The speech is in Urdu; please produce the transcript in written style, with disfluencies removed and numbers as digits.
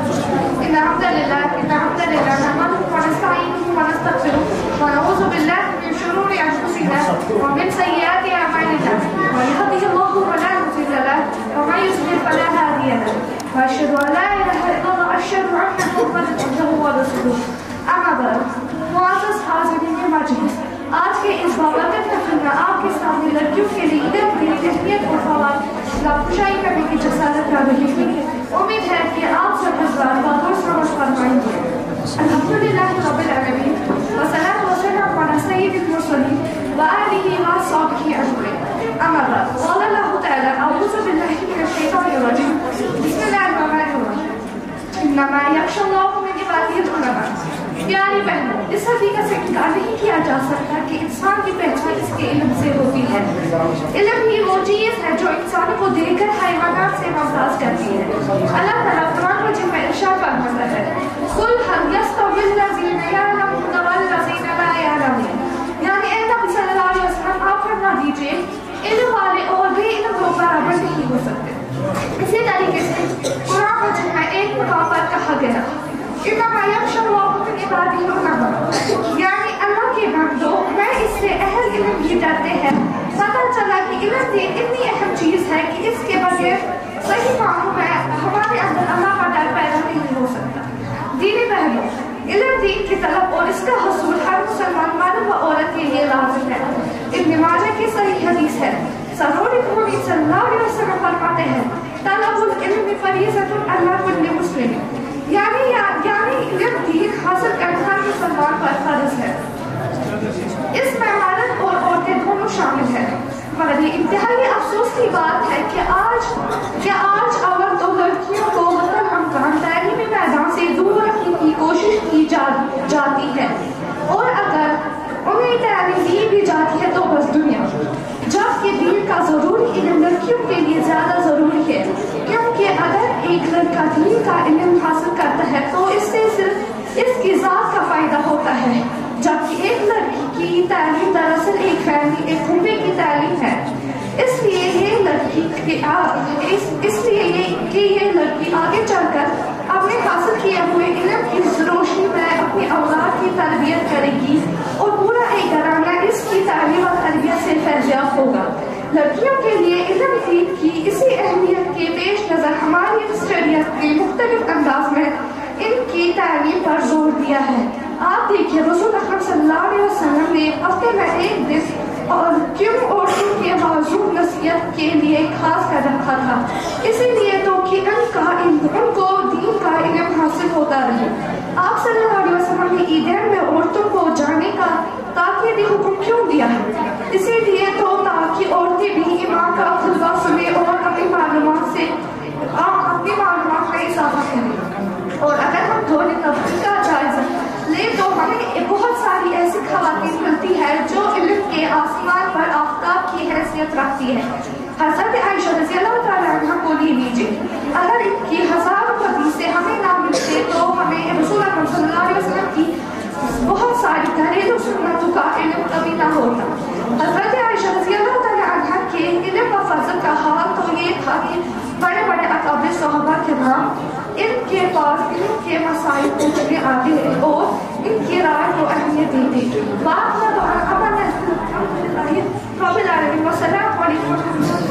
إن الحمد لله نحمده ونستعينه ونستغفره ونعوذ بالله من شرور أنفسنا ومن سيئات أعمالنا من يهده الله فلا مضل له ومن يضلل فلا هادي له وأشهد أن لا إله إلا الله أشهد أن محمدا عبده ورسوله أما بعد معزز حاضرین مجلس آج کے اس بابرکت محفل میں آپ کے سامنے لڑکیوں کے لیے علم کی اہمیت اور فوائد لافشائی کرنے کی جسارت کر رہی تھی. امید ہے کہ آپ سب حضرات بات اور سمجھ فرمائیں گے. الحمدللہ رب العالمین والصلاۃ والسلام علی سید المرسلین وآلہ وصحبہ اجمعین. اما بعد قال اللہ تعالی اعوذ باللہ من الشیطان الرجیم بسم اللہ الرحمن الرحیم انما یخشی اللہ من عبادہ العلماء. پیاری بہنوں، اس حقیقت سے انکار نہیں کیا جا سکتا کہ انسان کی پہچان اس کے علم سے ہوتی ہے. علم ہی وہ چیز ہے جو انسان کو دیکھ کر حیوانات سے ممتاز کرتی ہے. اللہ تعالیٰ قرآن مجید میں ارشاد فرماتا ہے قل هل يستوي الذين يعلمون والذين لا يعلمون. یعنی اے نبی صلی اللہ علیہ وسلم آپ فرما دیجئے علم والے اور بے علم لوگ برابر نہیں ہو سکتے. اسی طریقے سے قرآن مجید میں ایک مقام پر کہا گیا انما یخشی اللہ من عبادہ العلماء، یعنی اللہ کے بندوں میں اس سے اہل علم بھی ڈرتے ہیں. پتہ چلا کہ علم دین اتنی اہم چیز ہے کہ اس کے بغیر صحیح معنوں میں ہمارے اندر اللہ کا ڈر پیدا نہیں ہو سکتا. دینی بہنوں، علم دین کی طلب اور اس کا حصول ہر مسلمان مرد و عورت کے لیے لازم ہے. ابن ماجہ کی صحیح حدیث ہے سرور نبی صلی اللہ علیہ وسلم فرماتے ہیں طلب العلم فریضۃ علی کل مسلم، یعنی علم دین حاصل کرنا ہر مسلمان پر فرض ہے. اس میں مرد اور عورتیں دونوں شامل ہیں. مگر یہ انتہائی افسوس کی بات ہے کہ آج عورت اور لڑکیوں کو حتی امکان تعلیمی میدان سے دور رکھنے کی کوشش کی جاتی ہے، اور اگر انہیں تعلیم دی بھی جاتی ہے تو بس دنیا. جبکہ دین کا ضروری علم لڑکیوں کے لیے زیادہ ضروری ہے، کیونکہ اگر ایک لڑکا دین کا علم حاصل کرتا ہے تو اس سے صرف اس کی ذات کا فائدہ ہوتا ہے، جبکہ ایک لڑکی کی تعلیم دراصل ایک کنبے کی تعلیم ہے. اس لیے یہ لڑکی آگے چل کر اپنے حاصل کیے ہوئے علم کی روشنی میں اپنی اولاد کی تربیت کرے گی اور پورا ایک گھرانہ اس کی تعلیم اور تربیت سے فیضیاب ہوگا. لڑکیوں کے لیے علم دین کی اسی اہمیت کے پیش نظر ہماری شریعت نے مختلف انداز میں ان کی تعلیم پر زور دیا ہے. آپ دیکھیں رسول اکرم صلی اللہ علیہ وسلم نے ہفتے میں ایک دن اور کیوں عورتوں کے معذور نصیحت کے لیے خاص کر رکھا تھا، اسی لیے تو کہ ان کو دین کا علم حاصل ہوتا رہے. آپ صلی اللہ علیہ وسلم نے عیدین میں عورتوں کو جانے کا تاکیدی حکم کیوں دیا ہے؟ اسی لیے تو تاکہ عورتیں بھی امام کا خطبہ سنیں اور اپنی معلومات میں اضافہ کریں. اور اگر ہم دونوں طبقے کا جائزہ لیں تو ہمیں بہت ساری ایسی خواتین ملتی ہے جو علم کے آسمان پر آفتاب کی حیثیت رکھتی ہے. حضرت عائشہ رضی اللہ تعالیٰ عنہ کو لے لیجیے، اگر ان کی ہزاروں حدیثیں ہمیں نہ ملتے تو ہمیں رسول اللہ صلی اللہ علیہ وسلم کی بہت ساری گھریلو سنتوں کا علم کبھی نہ ہوتا. حضرت عائشہ رضی اللہ تعالیٰ عنہ کے علم و فضل کا حال تو یہ تھا کہ بڑے بڑے اکابر صحابہ کے نام ان کے پاس علم کے مسائل پوچھنے آتے اور ان کی رائے کو اہمیت دیتے. بات نہ تو رب العالمین والسلام علیکم.